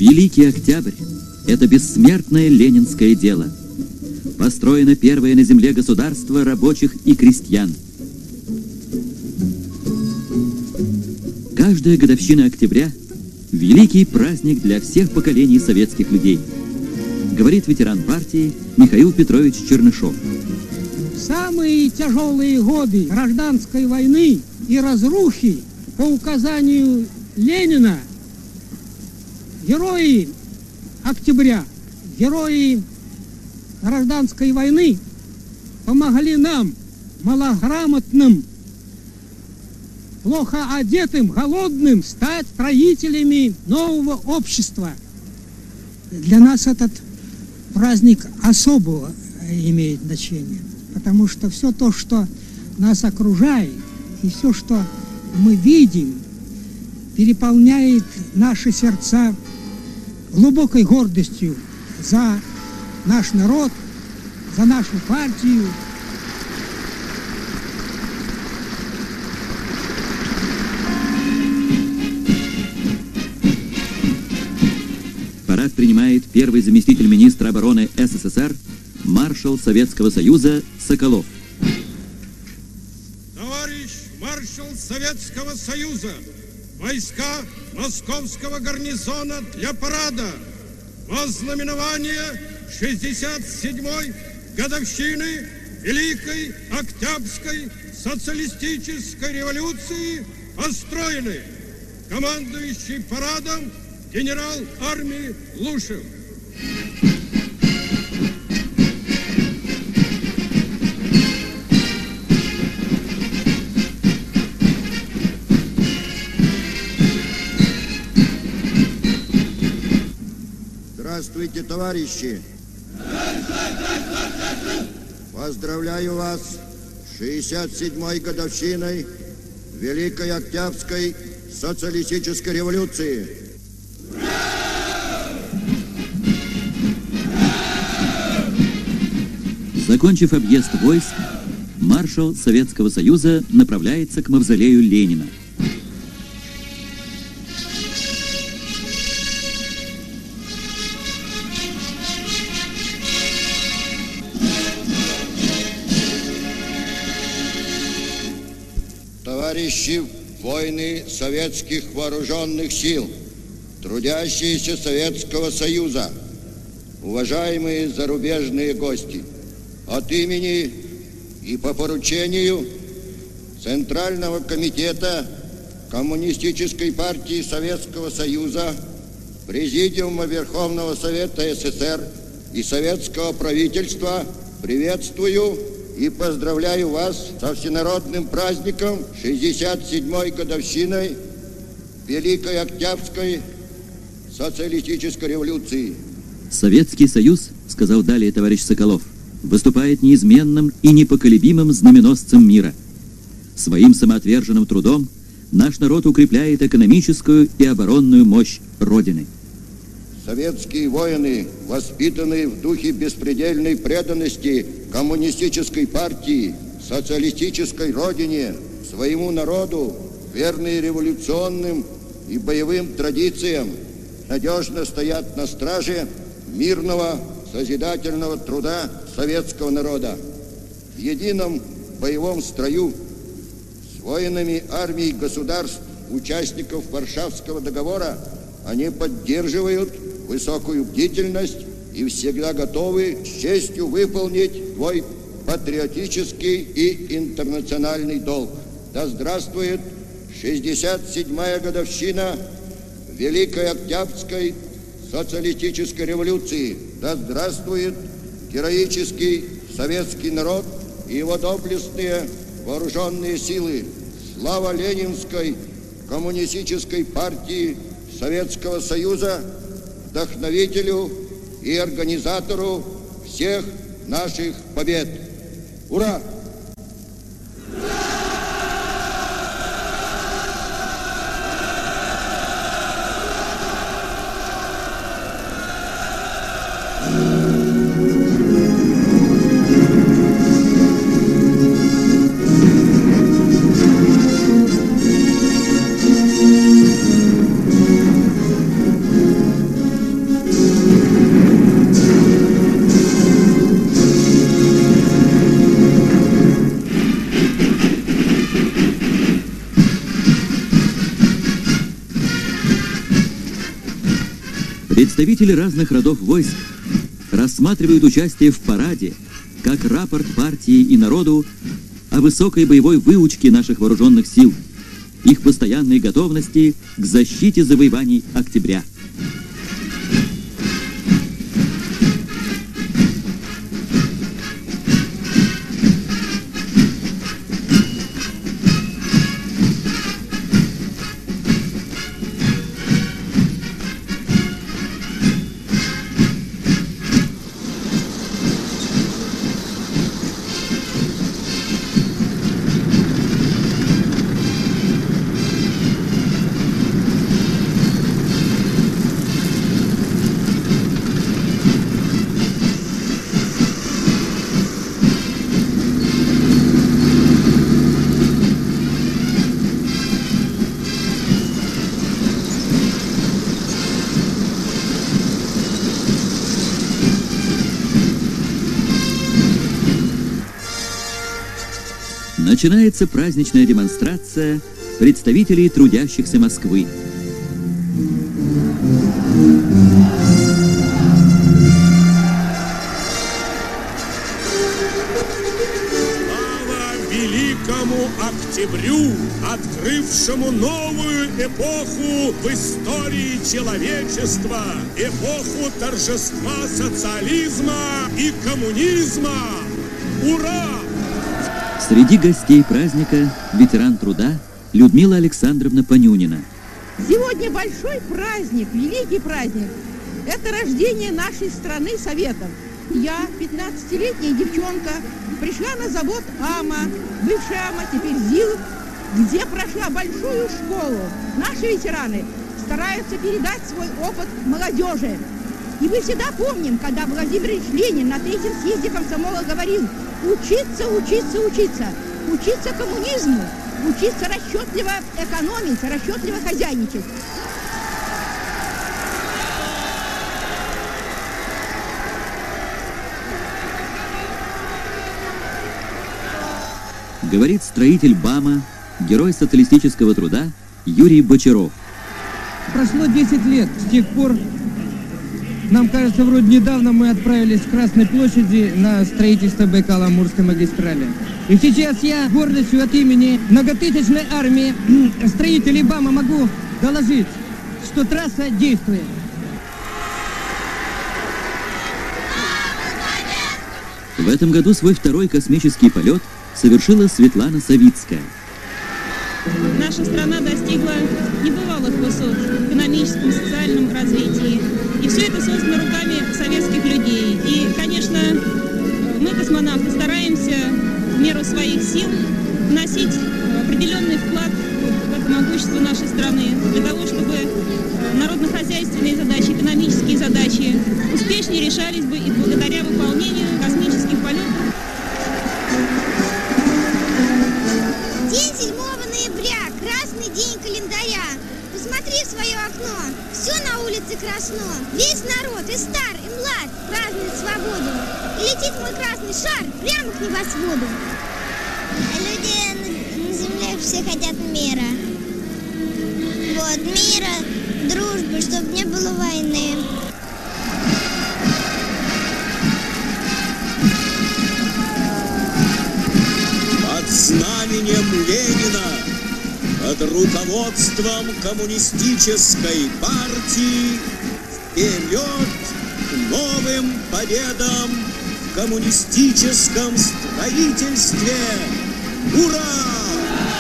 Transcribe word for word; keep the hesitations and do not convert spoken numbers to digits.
Великий Октябрь – это бессмертное ленинское дело. Построено первое на земле государство рабочих и крестьян. Каждая годовщина октября – великий праздник для всех поколений советских людей, говорит ветеран партии Михаил Петрович Чернышов. В самые тяжелые годы гражданской войны и разрухи по указанию Ленина герои октября, герои гражданской войны помогли нам, малограмотным, плохо одетым, голодным, стать строителями нового общества. Для нас этот праздник особого имеет значение, потому что все то, что нас окружает, и все, что мы видим, переполняет наши сердца глубокой гордостью за наш народ, за нашу партию. Парад принимает первый заместитель министра обороны СССР, маршал Советского Союза Соколов. Товарищ маршал Советского Союза, войска московского гарнизона для парада во знаменование шестьдесят седьмой годовщины Великой Октябрьской социалистической революции построены. Командующий парадом генерал армии Лушев. Здравствуйте, товарищи! Поздравляю вас с шестьдесят седьмой годовщиной Великой Октябрьской социалистической революции. Закончив объезд войск, маршал Советского Союза направляется к мавзолею Ленина. Товарищи воины советских вооруженных сил, трудящиеся Советского Союза, уважаемые зарубежные гости, от имени и по поручению Центрального комитета Коммунистической партии Советского Союза, Президиума Верховного Совета СССР и Советского правительства приветствую и поздравляю вас со всенародным праздником шестьдесят седьмой годовщиной Великой Октябрьской социалистической революции. Советский Союз, сказал далее товарищ Соколов, выступает неизменным и непоколебимым знаменосцем мира. Своим самоотверженным трудом наш народ укрепляет экономическую и оборонную мощь Родины. Советские воины, воспитанные в духе беспредельной преданности коммунистической партии, социалистической родине, своему народу, верные революционным и боевым традициям, надежно стоят на страже мирного, созидательного труда советского народа. В едином боевом строю с воинами армий государств, участников Варшавского договора, они поддерживают высокую бдительность и всегда готовы с честью выполнить твой патриотический и интернациональный долг. Да здравствует шестьдесят седьмая годовщина Великой Октябрьской социалистической революции. Да здравствует героический советский народ и его доблестные вооруженные силы. Слава Ленинской коммунистической партии Советского Союза, вдохновителю и организатору всех наших побед. Ура! Представители разных родов войск рассматривают участие в параде как рапорт партии и народу о высокой боевой выучке наших вооруженных сил, их постоянной готовности к защите завоеваний октября. Начинается праздничная демонстрация представителей трудящихся Москвы. Слава великому октябрю, открывшему новую эпоху в истории человечества, эпоху торжества социализма и коммунизма! Ура! Среди гостей праздника ветеран труда Людмила Александровна Панюнина. Сегодня большой праздник, великий праздник. Это рождение нашей страны Советов. Я, пятнадцатилетняя девчонка, пришла на завод АМА, бывший АМА, теперь ЗИЛ, где прошла большую школу. Наши ветераны стараются передать свой опыт молодежи. И мы всегда помним, когда Владимир Ильич Ленин на третьем съезде комсомола говорил: учиться, учиться, учиться, учиться коммунизму, учиться расчетливо экономить, расчетливо хозяйничать. Говорит строитель БАМа, герой социалистического труда Юрий Бочаров. Прошло десять лет с тех пор. Нам кажется, вроде недавно мы отправились с Красной площади на строительство Байкало-Амурской магистрали. И сейчас я гордостью от имени многотысячной армии строителей БАМа могу доложить, что трасса действует. В этом году свой второй космический полет совершила Светлана Савицкая. Наша страна достигла небывалых высот в экономическом, социальном развитии. И все это создано руками советских людей. И, конечно, мы, космонавты, стараемся в меру своих сил вносить определенный вклад в это могущество нашей страны, для того, чтобы народно-хозяйственные задачи, экономические задачи успешнее решались бы и благодаря выполнению космических полетов. День седьмого ноября, красный день календаря. Посмотри в свое окно, все на улице красно. Весь народ, и стар, и млад, празднует свободу. И летит мой красный шар прямо к небосводу. Люди на земле все хотят мира. Вот, мира, дружбы, чтобы не было войны. Под знаменем Ленина, под руководством коммунистической партии вперед к новым победам в коммунистическом строительстве! Ура!